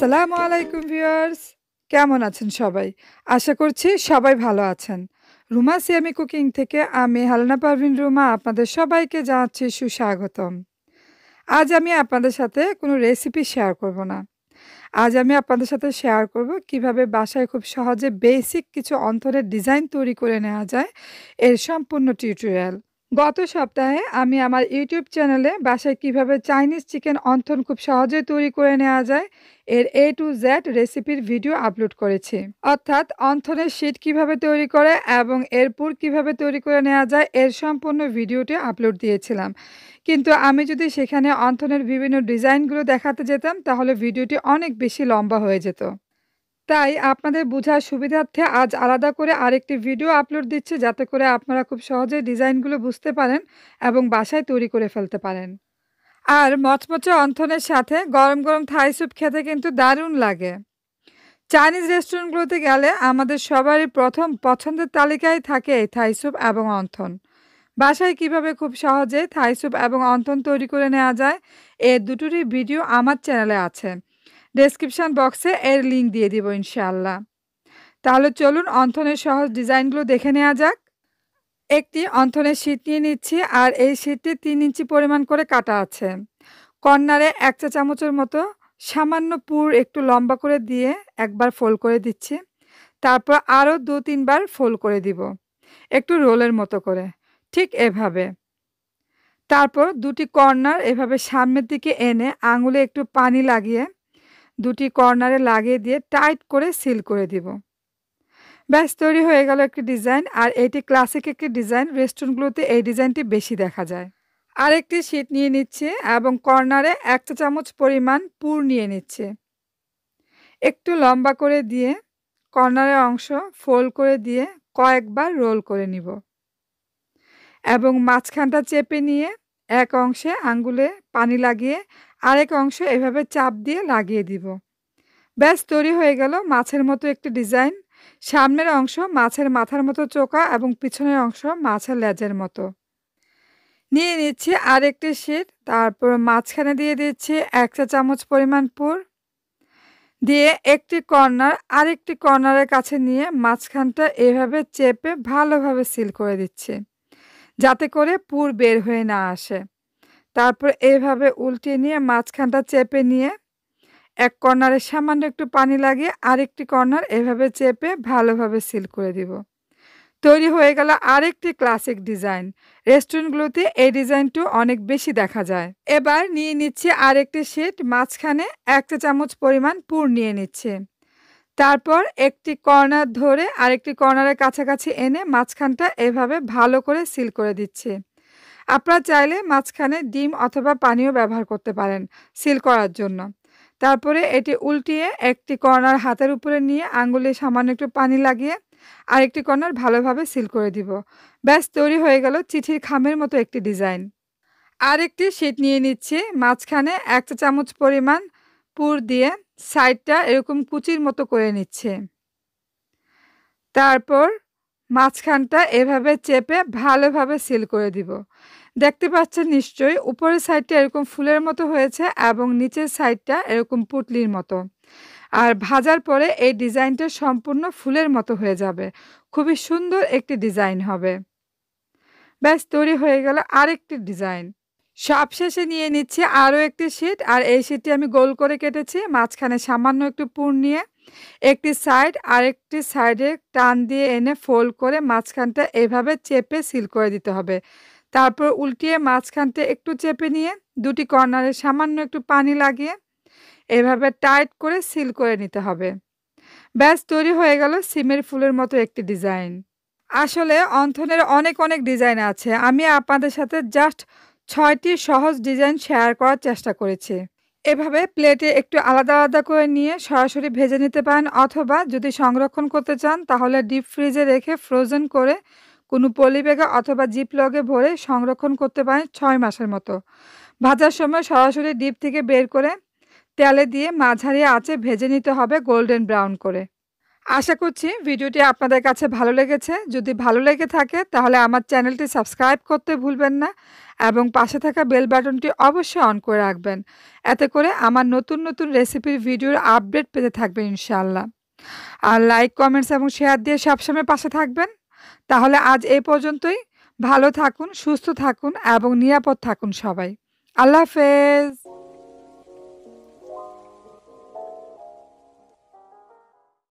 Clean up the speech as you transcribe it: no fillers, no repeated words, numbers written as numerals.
আসসালামু আলাইকুম ভিউয়ার্স, কেমন আছেন সবাই? আশা করছি সবাই ভালো আছেন। রুমা সিয়ামি কুকিং থেকে আমি হালনা পারভিন রুমা আপনাদের সবাইকে জানাচ্ছি সুস্বাগতম। আজ আমি আপনাদের সাথে কোনো রেসিপি শেয়ার করব না। আজ আমি আপনাদের সাথে শেয়ার করব কিভাবে বাসায় খুব সহজে বেসিক কিছু অন্তরের ডিজাইন তৈরি করে নেওয়া যায়, এর সম্পূর্ণ টিউটোরিয়াল। গত সপ্তাহে আমি আমার ইউটিউব চ্যানেলে বাসায় কিভাবে চাইনিজ চিকেন অন্থন খুব সহজে তৈরি করে নেওয়া যায় এর A to Z রেসিপির ভিডিও আপলোড করেছি। অর্থাৎ অন্থনের শীট কিভাবে তৈরি করে এবং এর পুর কিভাবে তৈরি করে নেওয়া যায় এর সম্পূর্ণ ভিডিওটি আপলোড দিয়েছিলাম। কিন্তু আমি যদি সেখানে অন্থনের বিভিন্ন ডিজাইনগুলো দেখাতে যেতাম তাহলে ভিডিওটি অনেক বেশি লম্বা হয়ে যেত। তাই আপনাদের বোঝার সুবিধার্থে আজ আলাদা করে আরেকটি ভিডিও আপলোড দিচ্ছি, যাতে করে আপনারা খুব সহজেই ডিজাইনগুলো বুঝতে পারেন এবং বাসায় তৈরি করে ফেলতে পারেন। আর মচমচে অন্থনের সাথে গরম গরম থাই স্যুপ খেতে কিন্তু দারুণ লাগে। চাইনিজ রেস্টুরেন্টগুলোতে গেলে আমাদের সবারই প্রথম পছন্দের তালিকায় থাকে এই থাই স্যুপ এবং অন্থন। বাসায় কিভাবে খুব সহজে থাই স্যুপ এবং অন্থন তৈরি করে নেওয়া যায় এর দুটোরই ভিডিও আমার চ্যানেলে আছে। ডেসক্রিপশন বক্সে এর লিঙ্ক দিয়ে দিব ইনশাআল্লাহ। তাহলে চলুন অন্থনের সহজ ডিজাইনগুলো দেখে নেওয়া যাক। একটি অন্থনের শীট নিয়ে নিচ্ছি আর এই শীটটি 3 ইঞ্চি পরিমাণ করে কাটা আছে। কর্নারে 1 চা চামচের মতো সামান্য পুর একটু লম্বা করে দিয়ে একবার ফোল্ড করে দিচ্ছি। তারপর আরও 2-3 বার ফোল্ড করে দিব, একটু রোলের মতো করে, ঠিক এভাবে। তারপর দুটি কর্নার এভাবে সামনের দিকে এনে আঙুলে একটু পানি লাগিয়ে দুটি কর্নারে লাগিয়ে দিয়ে টাইট করে সিল করে দিব। ব্যাস তৈরি হয়ে গেল একটি ডিজাইন। আর এটি ক্লাসিক একটি ডিজাইন, রেস্টুরেন্টগুলোতে এই ডিজাইনটি বেশি দেখা যায়। আরেকটি শীট নিয়ে নিচ্ছে এবং কর্নারে 1 চা চামচ পরিমাণ পুর নিয়ে নিচ্ছে। একটু লম্বা করে দিয়ে কর্নারের অংশ ফোল্ড করে দিয়ে কয়েকবার রোল করে নিব এবং মাঝখানটা চেপে নিয়ে এক অংশে আঙ্গুলে পানি লাগিয়ে আরেক অংশ এভাবে চাপ দিয়ে লাগিয়ে দিব। ব্যাস তৈরি হয়ে গেল মাছের মতো একটি ডিজাইন। সামনের অংশ মাছের মাথার মতো চোখা এবং পিছনের অংশ মাছের লেজের মতো। নিয়ে নিচ্ছি আরেকটি শীট, তারপর মাঝখানে দিয়ে দিচ্ছি 1 চা চামচ পরিমাণ পুর দিয়ে একটি কর্নার আরেকটি কর্নারের কাছে নিয়ে মাঝখানটা এভাবে চেপে ভালোভাবে সিল করে দিচ্ছি, যাতে করে পুর বের হয়ে না আসে। তারপর এভাবে উল্টিয়ে নিয়ে মাঝখানটা চেপে নিয়ে এক কর্নারে সামান্য একটু পানি লাগিয়ে আরেকটি কর্নার এভাবে চেপে ভালোভাবে সিল করে দিব। তৈরি হয়ে গেল আরেকটি ক্লাসিক ডিজাইন। রেস্টুরেন্টগুলোতে এই ডিজাইনটি অনেক বেশি দেখা যায়। এবার নিয়ে নিচ্ছি আরেকটি শীট, মাঝখানে 1 চা চামচ পরিমাণ পুর নিয়ে নিচ্ছে। তারপর একটি কর্নার ধরে আরেকটি কর্নারের কাছাকাছি এনে মাঝখানটা এভাবে ভালো করে সিল করে দিচ্ছে। আপনারা চাইলে মাঝখানে ডিম অথবা পানিও ব্যবহার করতে পারেন সিল করার জন্য। তারপরে এটি উল্টিয়ে একটি কর্নার হাতের উপরে নিয়ে আঙ্গুলে সামান্য একটু পানি লাগিয়ে আরেকটি কর্নার ভালোভাবে সিল করে দিব। ব্যাস তৈরি হয়ে গেল চিঠির খামের মতো একটি ডিজাইন। আরেকটি শীট নিয়ে নিচ্ছি, মাঝখানে 1 চা চামচ পরিমাণ পুর দিয়ে সাইডটা এরকম কুচির মতো করে নিচ্ছে। তারপর মাঝখানটা এভাবে চেপে ভালোভাবে সিল করে দিব। দেখতে পাচ্ছেন নিশ্চয়ই, উপরের সাইডটা এরকম ফুলের মতো হয়েছে এবং নিচের সাইডটা এরকম পুটলির মতো। আর ভাজার পরে এই ডিজাইনটা সম্পূর্ণ ফুলের মতো হয়ে যাবে, খুবই সুন্দর একটি ডিজাইন হবে। ব্যাস তৈরি হয়ে গেল আরেকটি ডিজাইন। সবশেষে নিয়ে নিচ্ছি আরও একটি শীট, আর এই শীটটি আমি গোল করে কেটেছি। মাঝখানে সামান্য একটু পুর নিয়ে একটি সাইড আরেকটি সাইডে টান দিয়ে এনে ফোল্ড করে মাঝখানটা এভাবে চেপে সিল করে দিতে হবে। তারপর উল্টিয়ে মাঝখানটা একটু চেপে নিয়ে দুটি কর্নারে সামান্য একটু পানি লাগিয়ে এভাবে টাইট করে সিল করে নিতে হবে। ব্যাস তৈরি হয়ে গেল সিমের ফুলের মতো একটি ডিজাইন। আসলে অন্থনের অনেক অনেক ডিজাইন আছে, আমি আপনাদের সাথে জাস্ট 6টি সহজ ডিজাইন শেয়ার করার চেষ্টা করেছি। এভাবে প্লেটে একটু আলাদা আলাদা করে নিয়ে সরাসরি ভেজে নিতে পারেন, অথবা যদি সংরক্ষণ করতে চান তাহলে ডিপ ফ্রিজে রেখে ফ্রোজেন করে কোনো পলিব্যাগে অথবা জিপলগে ভরে সংরক্ষণ করতে পারেন 6 মাসের মতো। ভাজার সময় সরাসরি ডিপ থেকে বের করে তেলে দিয়ে মাঝারি আঁচে ভেজে নিতে হবে গোল্ডেন ব্রাউন করে। আশা করছি ভিডিওটি আপনাদের কাছে ভালো লেগেছে। যদি ভালো লেগে থাকে তাহলে আমার চ্যানেলটি সাবস্ক্রাইব করতে ভুলবেন না এবং পাশে থাকা বেল বাটনটি অবশ্যই অন করে রাখবেন। এতে করে আমার নতুন রেসিপির ভিডিওর আপডেট পেতে থাকবেন ইনশাআল্লাহ। আর লাইক, কমেন্টস এবং শেয়ার দিয়ে সবসময় পাশে থাকবেন। তাহলে আজ এই পর্যন্তই। ভালো থাকুন, সুস্থ থাকুন এবং নিরাপদ থাকুন সবাই। আল্লাহ হাফেজ।